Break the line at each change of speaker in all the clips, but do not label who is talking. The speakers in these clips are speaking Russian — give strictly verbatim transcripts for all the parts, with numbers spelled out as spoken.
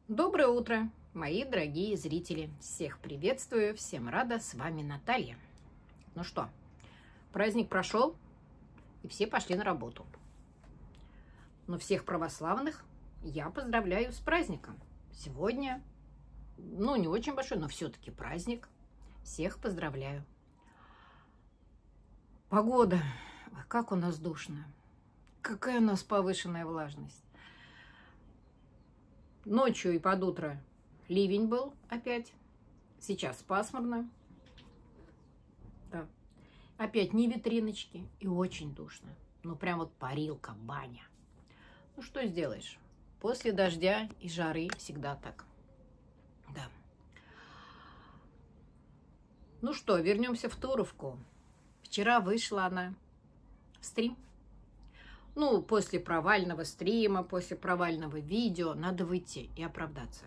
Доброе утро, мои дорогие зрители! Всех приветствую, всем рада, с вами Наталья. Ну что, праздник прошел, и все пошли на работу. Но всех православных я поздравляю с праздником. Сегодня, ну, не очень большой, но все-таки праздник. Всех поздравляю. Погода, как у нас душно, какая у нас повышенная влажность. Ночью и под утро ливень был опять. Сейчас пасмурно. Да. Опять не ветриночки и очень душно. Ну, прям вот парилка, баня. Ну, что сделаешь? После дождя и жары всегда так. Да. Ну что, вернемся в Туровку. Вчера вышла она в стрим. Ну, после провального стрима, после провального видео надо выйти и оправдаться.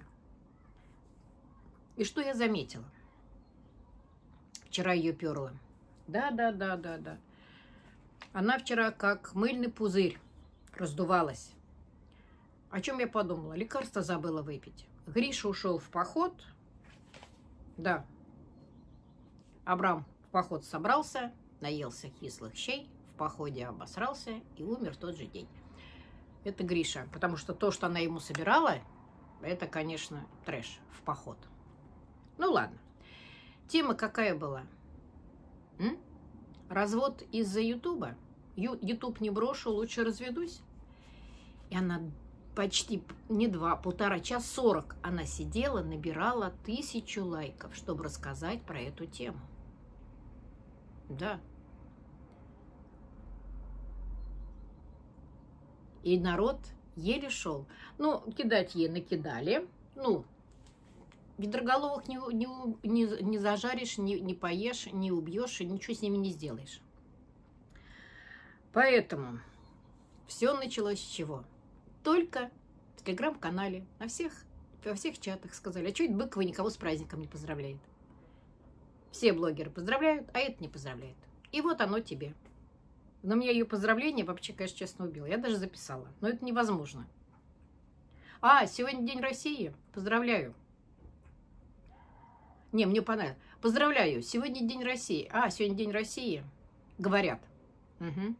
И что я заметила? Вчера ее перла. Да, да, да, да, да. Она вчера как мыльный пузырь раздувалась. О чем я подумала? Лекарство забыла выпить. Гриша ушел в поход. Да. Абрам в поход собрался, наелся кислых щей. В походе обосрался и умер в тот же день. Это Гриша, потому что то, что она ему собирала, это, конечно, трэш в поход. Ну ладно. Тема какая была? М? Развод из-за Ютуба? Ютуб не брошу, лучше разведусь. И она почти не два, полтора часа, сорок она сидела, набирала тысячу лайков, чтобы рассказать про эту тему. Да. И народ еле шел. Ну, кидать ей накидали. Ну, ведроголовых не, не, не, не зажаришь, не, не поешь, не убьешь, и ничего с ними не сделаешь. Поэтому все началось с чего? Только в телеграм-канале, на всех, во всех чатах сказали, а что это Быкова никого с праздником не поздравляет? Все блогеры поздравляют, а это не поздравляет. И вот оно тебе. Но меня ее поздравление вообще, конечно, честно убило. Я даже записала. Но это невозможно. А, сегодня День России. Поздравляю. Не, мне понравилось. Поздравляю. Сегодня День России. А, сегодня День России. Говорят. Угу.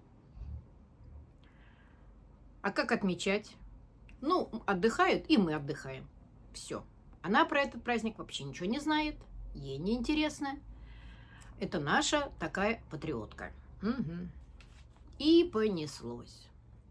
А как отмечать? Ну, отдыхают, и мы отдыхаем. Все. Она про этот праздник вообще ничего не знает. Ей не интересно. Это наша такая патриотка. Угу. И понеслось.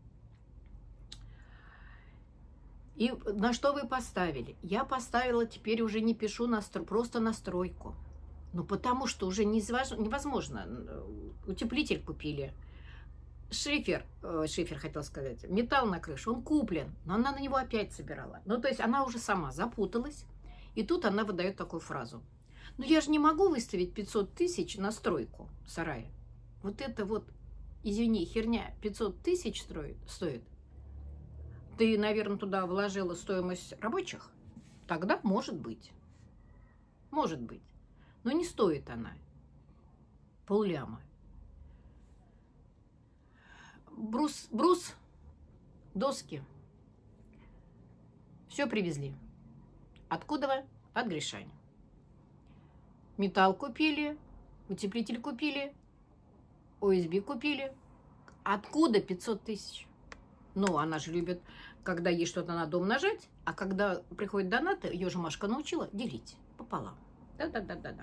И на что вы поставили? Я поставила, теперь уже не пишу, настро... просто настройку. Ну, потому что уже невозможно. Утеплитель купили. Шифер, э, шифер хотел сказать, металл на крыше, он куплен, но она на него опять собирала. Ну, то есть она уже сама запуталась. И тут она выдает такую фразу. Ну, я же не могу выставить пятьсот тысяч на стройку сарая. Вот это вот, извини, херня пятьсот тысяч стоит, стоит. Ты, наверное, туда вложила стоимость рабочих? Тогда может быть. Может быть. Но не стоит она полляма. Брус, брус, доски. Все привезли. Откуда? От Гришани. Металл купили, утеплитель купили, о эс би купили. Откуда пятьсот тысяч? Ну, она же любит, когда ей что-то надо умножать, а когда приходит донаты, ее же Машка научила делить пополам. Да-да-да-да-да.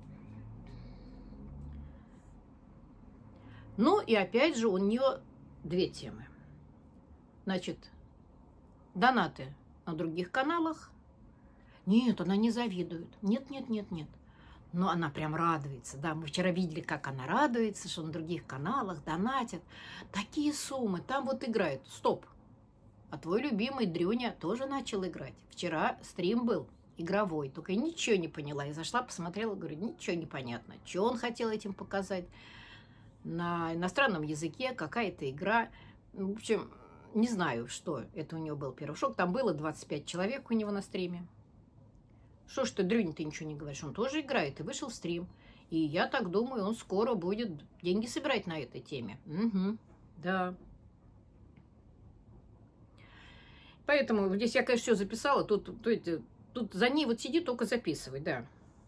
Ну, и опять же у нее две темы. Значит, донаты на других каналах. Нет, она не завидует. Нет, нет, нет, нет. Но она прям радуется. Да, мы вчера видели, как она радуется, что на других каналах донатят. Такие суммы. Там вот играют. Стоп. А твой любимый Дрюня тоже начал играть. Вчера стрим был игровой. Только я ничего не поняла. Я зашла, посмотрела, говорю, ничего не понятно. Что он хотел этим показать? На иностранном языке какая-то игра. В общем, не знаю, что это у него был первый шок. Там было двадцать пять человек у него на стриме. Что ж ты, Дрюня, ты ничего не говоришь? Он тоже играет и вышел в стрим. И я так думаю, он скоро будет деньги собирать на этой теме. Угу, да. Поэтому здесь я, конечно, все записала. Тут, тут, тут за ней вот сиди, только записывай, да.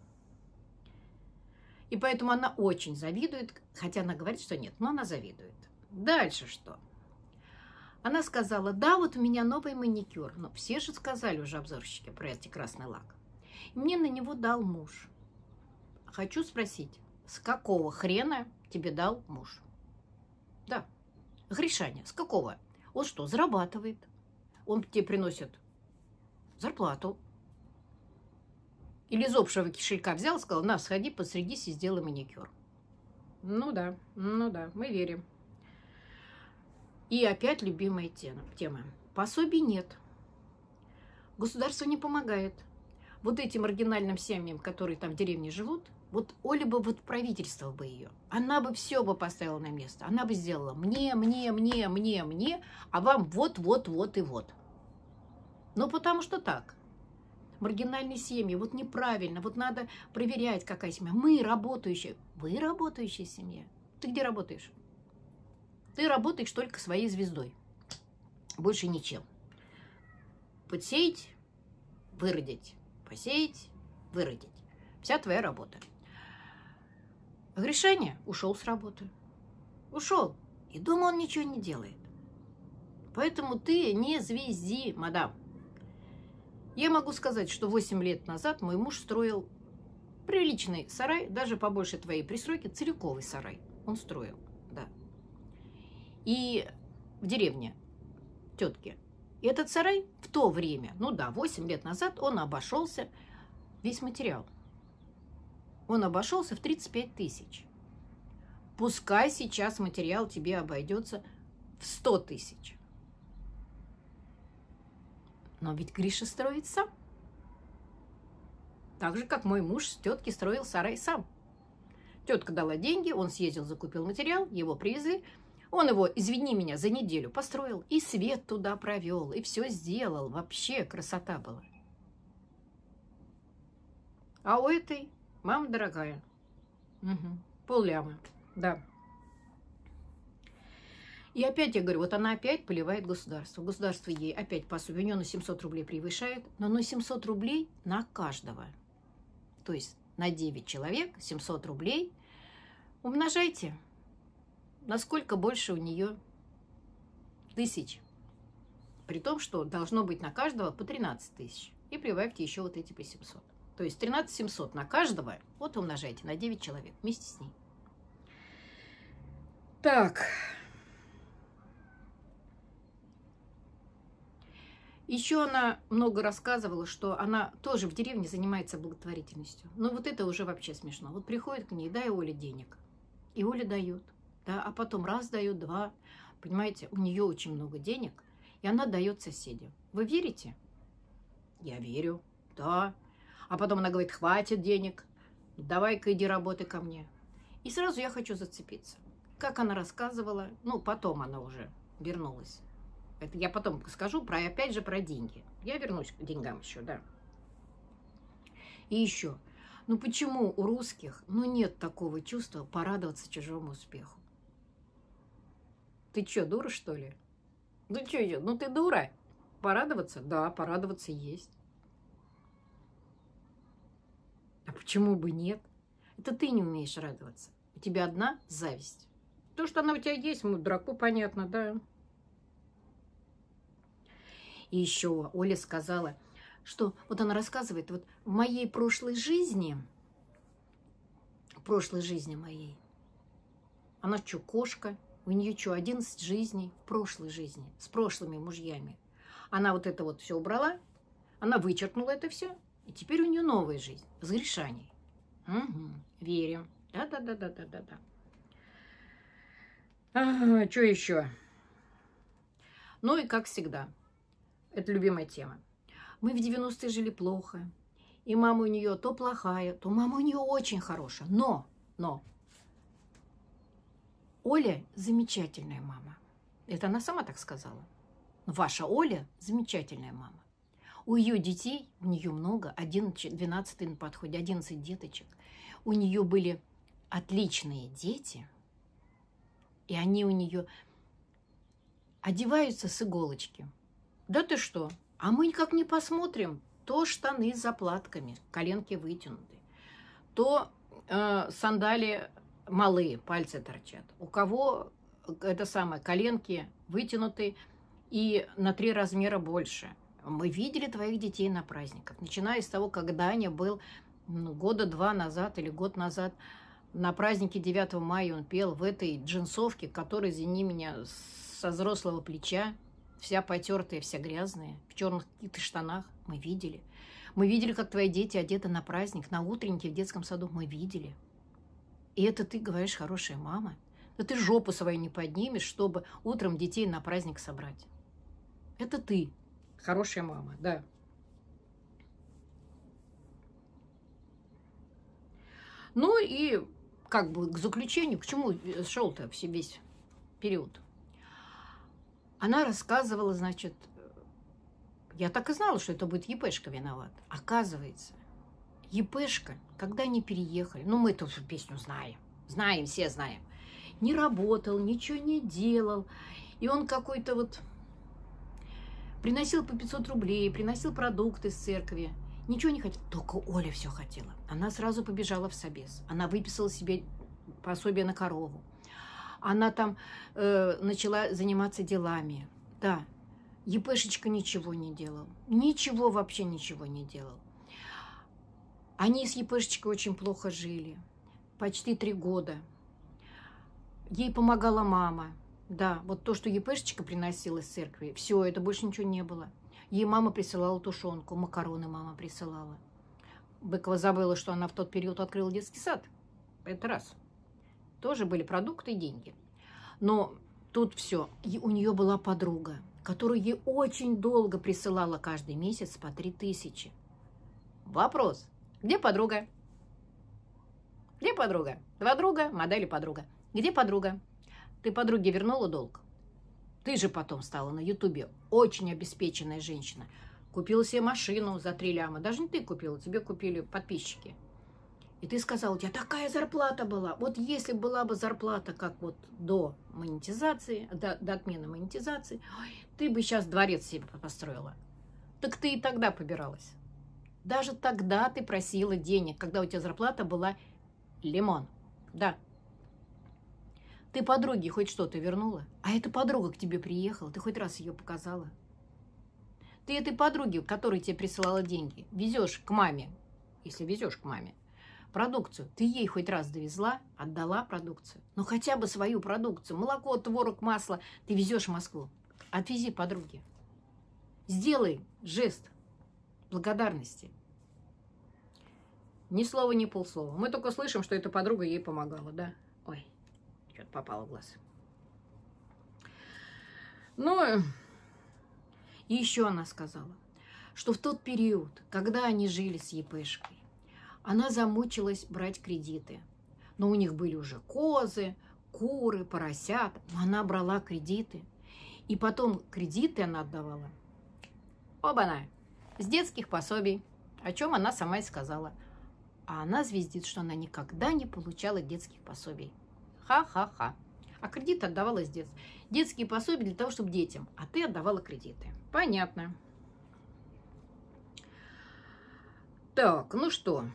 И поэтому она очень завидует, хотя она говорит, что нет, но она завидует. Дальше что? Она сказала, да, вот у меня новый маникюр. Но все же сказали уже обзорщики про этот красный лак. И мне на него дал муж. Хочу спросить, с какого хрена тебе дал муж? Да, Гришаня, с какого? Он что, зарабатывает? Он тебе приносит зарплату. Или из общего кошелька взял, сказал, на, сходи, постригись и сделай маникюр. Ну да, ну да, мы верим. И опять любимая тема. Пособий нет. Государство не помогает. Вот этим маргинальным семьям, которые там в деревне живут, вот Оля бы вот правительство бы ее, она бы все бы поставила на место. Она бы сделала мне, мне, мне, мне, мне, а вам вот, вот, вот и вот. Ну, потому что так. Маргинальные семьи, вот неправильно, вот надо проверять, какая семья. Мы работающие. Вы работающая семья. Ты где работаешь? Ты работаешь только своей звездой. Больше ничем. Подсеять, выродить. Посеять, выродить. Вся твоя работа. Гришаня ушел с работы. Ушел. И дома он ничего не делает. Поэтому ты не звезди, мадам. Я могу сказать, что восемь лет назад мой муж строил приличный сарай, даже побольше твоей пристройки, целиковый сарай. Он строил, да. И в деревне тетки. И этот сарай в то время, ну да, восемь лет назад, он обошелся, весь материал, он обошелся в тридцать пять тысяч. Пускай сейчас материал тебе обойдется в сто тысяч. Но ведь Гриша строит сам. Так же, как мой муж с теткой строил сарай сам. Тетка дала деньги, он съездил, закупил материал, его привезли. Он его, извини меня, за неделю построил. И свет туда провел, и все сделал. Вообще красота была. А у этой мама дорогая. Угу. Полляма, да. И опять я говорю, вот она опять поливает государство. Государство ей опять пособие. У нее на семьсот рублей превышает, но на семьсот рублей на каждого. То есть на девять человек семьсот рублей. Умножайте. Насколько больше у нее тысяч. При том, что должно быть на каждого по тринадцать тысяч. И прибавьте еще вот эти по семьсот. То есть тринадцать семьсот на каждого. Вот умножайте на девять человек вместе с ней. Так. Еще она много рассказывала, что она тоже в деревне занимается благотворительностью. Но вот это уже вообще смешно. Вот приходит к ней, дай Оле денег. И Оля дает. Да, а потом раз дает, два. Понимаете, у нее очень много денег, и она дает соседям. Вы верите? Я верю, да. А потом она говорит, хватит денег, давай-ка иди работай ко мне. И сразу я хочу зацепиться. Как она рассказывала, ну, потом она уже вернулась. Это я потом скажу, про, опять же, про деньги. Я вернусь к деньгам еще, да. И еще, ну почему у русских, ну, нет такого чувства порадоваться чужому успеху? Ты что, дура, что ли? Ну, что, ну ты дура? Порадоваться? Да, порадоваться есть. А почему бы нет? Это ты не умеешь радоваться. У тебя одна зависть. То, что она у тебя есть, ну, дураку понятно, да. И еще Оля сказала, что вот она рассказывает, вот в моей прошлой жизни, в прошлой жизни моей, она что, кошка? У нее что, одиннадцать жизней в прошлой жизни, с прошлыми мужьями. Она вот это вот все убрала, она вычеркнула это все, и теперь у нее новая жизнь с Гришаней. Угу, верим. Да-да-да-да-да-да. Ага, что еще? Ну и как всегда, это любимая тема. Мы в девяностые жили плохо, и мама у нее то плохая, то мама у нее очень хорошая. Но, но... Оля замечательная мама. Это она сама так сказала. Ваша Оля замечательная мама. У ее детей, у нее много, одиннадцать, двенадцать на подходе, одиннадцать деточек. У нее были отличные дети, и они у нее одеваются с иголочки. Да ты что? А мы никак не посмотрим. То штаны с заплатками, коленки вытянуты, то э, сандали малые, пальцы торчат. У кого это самое, коленки вытянуты и на три размера больше. Мы видели твоих детей на праздниках, начиная с того, когда Даня был ну, года два назад или год назад на празднике девятого мая он пел в этой джинсовке, которая, извини меня, со взрослого плеча, вся потертая, вся грязная, в черных каких-то штанах. Мы видели. Мы видели, как твои дети одеты на праздник, на утреннике в детском саду. Мы видели. И это ты говоришь, хорошая мама? Да ты жопу свою не поднимешь, чтобы утром детей на праздник собрать. Это ты, хорошая мама, да. Ну и как бы к заключению, к чему шел-то весь период? Она рассказывала, значит, я так и знала, что это будет ЕПшка виноват. Оказывается, ЕПшка, когда они переехали, ну мы эту песню знаем, знаем, все знаем, не работал, ничего не делал, и он какой-то вот приносил по пятьсот рублей, приносил продукты с церкви, ничего не хотел, только Оля все хотела. Она сразу побежала в собес, она выписала себе пособие на корову. Она там э, начала заниматься делами. Да, ЕПшечка ничего не делал. Ничего, вообще ничего не делал. Они с ЕПшечкой очень плохо жили. Почти три года. Ей помогала мама. Да, вот то, что ЕПшечка приносила из церкви, все, это больше ничего не было. Ей мама присылала тушенку, макароны мама присылала. Быкова забыла, что она в тот период открыла детский сад. Это раз. Тоже были продукты и деньги. Но тут все. И у нее была подруга, которая ей очень долго присылала каждый месяц по три тысячи. Вопрос. Где подруга? Где подруга? Два друга, модели подруга. Где подруга? Ты подруге вернула долг? Ты же потом стала на Ютубе очень обеспеченная женщина. Купила себе машину за три ляма. Даже не ты купила, тебе купили подписчики. И ты сказала, у тебя такая зарплата была. Вот если была бы зарплата, как вот до монетизации, до, до отмены монетизации, ой, ты бы сейчас дворец себе построила. Так ты и тогда побиралась. Даже тогда ты просила денег, когда у тебя зарплата была лимон. Да. Ты подруге хоть что-то вернула? А эта подруга к тебе приехала, ты хоть раз ее показала? Ты этой подруге, которая тебе присылала деньги, везешь к маме, если везешь к маме, продукцию, ты ей хоть раз довезла, отдала продукцию. Ну, хотя бы свою продукцию. Молоко, творог, масло ты везешь в Москву. Отвези подруге. Сделай жест благодарности. Ни слова, ни полслова. Мы только слышим, что эта подруга ей помогала, да? Ой, что-то попало в глаз. Ну, и еще она сказала, что в тот период, когда они жили с ЕПшкой, она замучилась брать кредиты. Но у них были уже козы, куры, поросята. Но она брала кредиты. И потом кредиты она отдавала. Оба-на! С детских пособий. О чем она сама и сказала. А она звездит, что она никогда не получала детских пособий. Ха-ха-ха. А кредит отдавала с детства. Детские пособия для того, чтобы детям. А ты отдавала кредиты. Понятно. Так, ну что...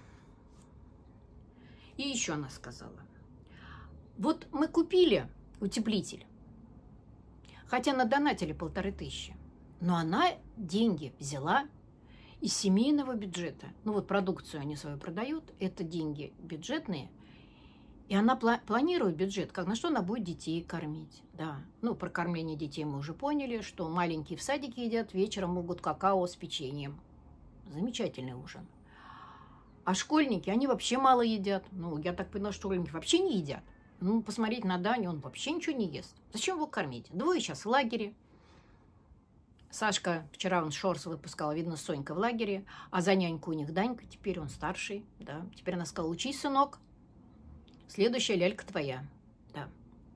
И еще она сказала, вот мы купили утеплитель, хотя надонатили полторы тысячи, но она деньги взяла из семейного бюджета. Ну вот продукцию они свою продают, это деньги бюджетные, и она пла- планирует бюджет, как на что она будет детей кормить. Да, ну про кормление детей мы уже поняли, что маленькие в садике едят, вечером могут какао с печеньем. Замечательный ужин. А школьники, они вообще мало едят. Ну, я так поняла, что школьники вообще не едят. Ну, посмотреть на Даню, он вообще ничего не ест. Зачем его кормить? Двое сейчас в лагере. Сашка, вчера он шорс выпускал, видно, Сонька в лагере. А за няньку у них Данька, теперь он старший. Да. Теперь она сказала, учись, сынок. Следующая лялька твоя. Да.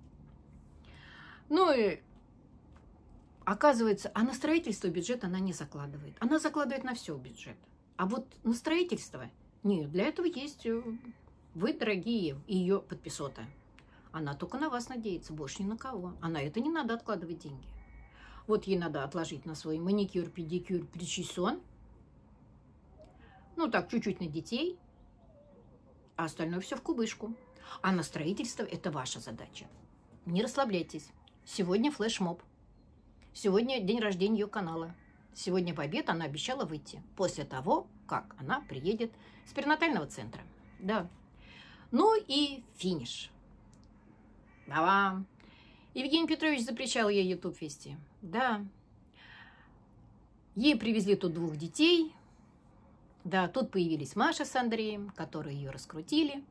Ну и оказывается, а на строительство бюджет она не закладывает. Она закладывает на все бюджет. А вот на строительство... Нет, для этого есть вы, дорогие, и ее подписота. Она только на вас надеется, больше ни на кого. А на это не надо откладывать деньги. Вот ей надо отложить на свой маникюр, педикюр, причесон. Ну, так, чуть-чуть на детей. А остальное все в кубышку. А на строительство – это ваша задача. Не расслабляйтесь. Сегодня флешмоб. Сегодня день рождения ее канала. Сегодня в обед она обещала выйти. После того, как она приедет с перинатального центра. Да. Ну и финиш. Да-вам. Евгений Петрович запрещал ей YouTube вести. Да. Ей привезли тут двух детей. Да, тут появились Маша с Андреем, которые ее раскрутили.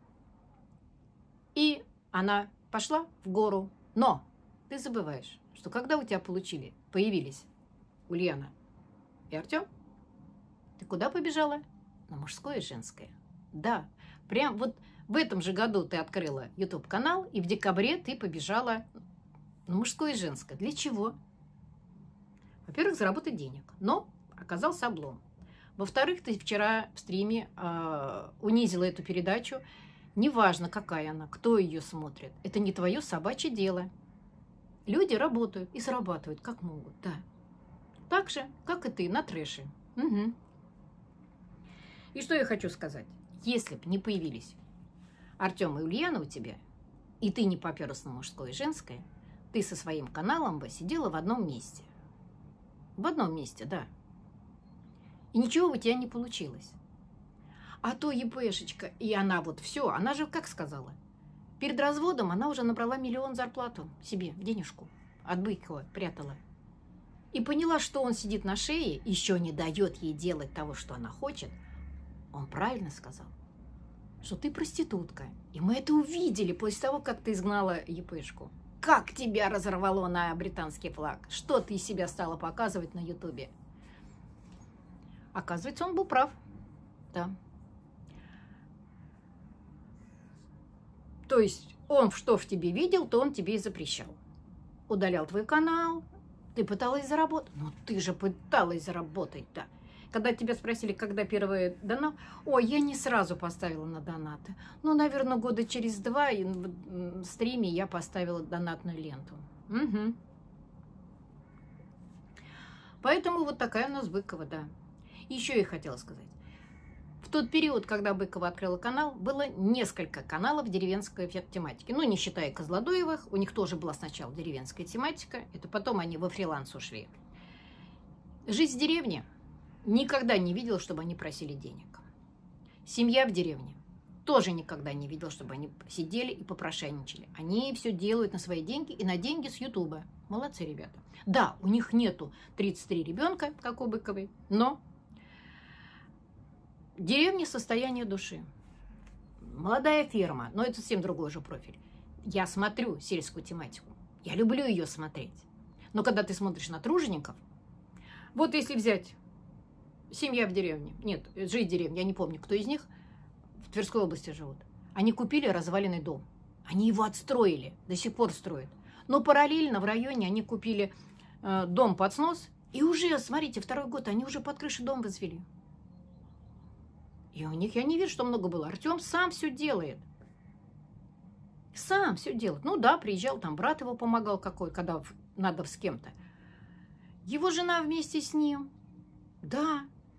И она пошла в гору. Но ты забываешь, что когда у тебя получили, появились Ульяна и Артем, ты куда побежала? На мужское и женское. Да, прям вот в этом же году ты открыла YouTube-канал, и в декабре ты побежала на мужское и женское. Для чего? Во-первых, заработать денег. Но оказался облом. Во-вторых, ты вчера в стриме э, унизила эту передачу. Неважно, какая она, кто ее смотрит. Это не твое собачье дело. Люди работают и зарабатывают, как могут, да. Так же, как и ты, на трэше. Угу. И что я хочу сказать. Если бы не появились Артем и Ульяна у тебя, и ты не попёрлась на мужское и женское, ты со своим каналом бы сидела в одном месте. В одном месте, да. И ничего у тебя не получилось. А то ЕПшечка, и она вот все, она же как сказала, перед разводом она уже набрала миллион зарплату себе, денежку, от Быкова прятала. И поняла, что он сидит на шее, еще не дает ей делать того, что она хочет. Он правильно сказал, что ты проститутка. И мы это увидели после того, как ты изгнала ЕПшку. Как тебя разорвало на британский флаг. Что ты из себя стала показывать на Ютубе. Оказывается, он был прав. Да. То есть он что в тебе видел, то он тебе и запрещал. Удалял твой канал. Ты пыталась заработать. Ну, ты же пыталась заработать, да. Когда тебя спросили, когда первый донат, ой, я не сразу поставила на донаты. Ну, наверное, года через два в стриме я поставила донатную ленту. Угу. Поэтому вот такая у нас Быкова, да. Еще я хотела сказать. В тот период, когда Быкова открыла канал, было несколько каналов деревенской тематики. Ну, не считая Козлодуевых, у них тоже была сначала деревенская тематика, это потом они во фриланс ушли. Жизнь в деревне никогда не видела, чтобы они просили денег. Семья в деревне тоже никогда не видела, чтобы они сидели и попрошайничали. Они все делают на свои деньги и на деньги с Ютуба. Молодцы, ребята. Да, у них нету тридцати трёх ребенка, как у Быковой, но деревня — состояние души. Молодая ферма, но это совсем другой же профиль. Я смотрю сельскую тематику. Я люблю ее смотреть. Но когда ты смотришь на тружеников, вот если взять семья в деревне, нет, жить в деревне, я не помню, кто из них в Тверской области живут. Они купили разваленный дом. Они его отстроили, до сих пор строят. Но параллельно в районе они купили э, дом под снос. И уже, смотрите, второй год они уже под крышей дом возвели. И у них, я не вижу, что много было. Артем сам все делает. Сам все делает. Ну да, приезжал, там брат его помогал какой, когда надо с кем-то. Его жена вместе с ним. Да.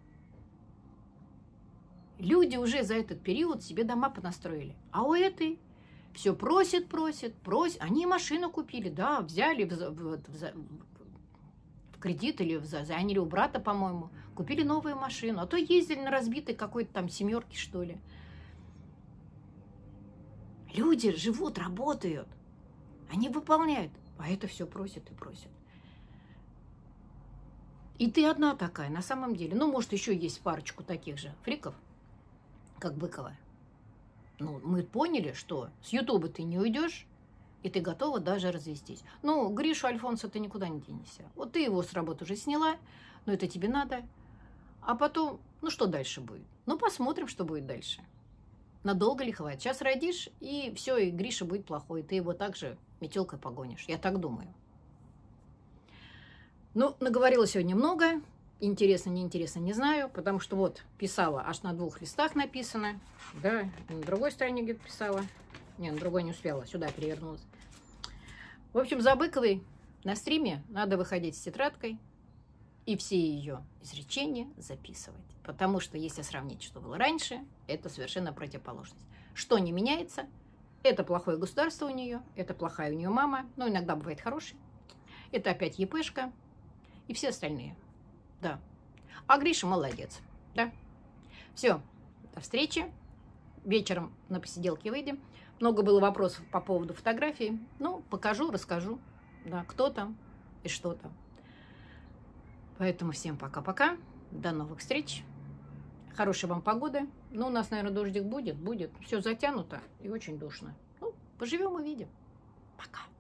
Люди уже за этот период себе дома понастроили. А у этой все просит, просит, просит. Они машину купили, да, взяли в, в, в, в кредит или в, заняли у брата, по-моему. Купили новую машину, а то ездили на разбитой какой-то там семерке, что ли. Люди живут, работают. Они выполняют. А это все просят и просят. И ты одна такая, на самом деле. Ну, может, еще есть парочку таких же фриков, как Быкова. Ну, мы поняли, что с Ютуба ты не уйдешь, и ты готова даже развестись. Ну, Гришу Альфонса ты никуда не денешься. Вот ты его с работы уже сняла, но это тебе надо. А потом, ну что дальше будет? Ну, посмотрим, что будет дальше. Надолго ли хватит? Сейчас родишь, и все, и Гриша будет плохой. Ты его также метелкой погонишь. Я так думаю. Ну, наговорила сегодня много. Интересно, неинтересно, не знаю. Потому что вот писала, аж на двух листах написано. Да, на другой стороне где-то писала. Не, на другой не успела. Сюда перевернулась. В общем, за Быковой На стриме надо выходить с тетрадкой и все ее изречения записывать. Потому что если сравнить, что было раньше, это совершенно противоположность. Что не меняется, это плохое государство у нее, это плохая у нее мама, но иногда бывает хороший. Это опять епешка и все остальные. Да. А Гриша молодец. Да. Все. До встречи. Вечером на посиделке выйдем. Много было вопросов по поводу фотографий. Ну, покажу, расскажу. Да, кто там и что там. Поэтому всем пока-пока. До новых встреч. Хорошей вам погоды. Ну, у нас, наверное, дождик будет. Будет. Все затянуто и очень душно. Ну, поживем и видим. Пока.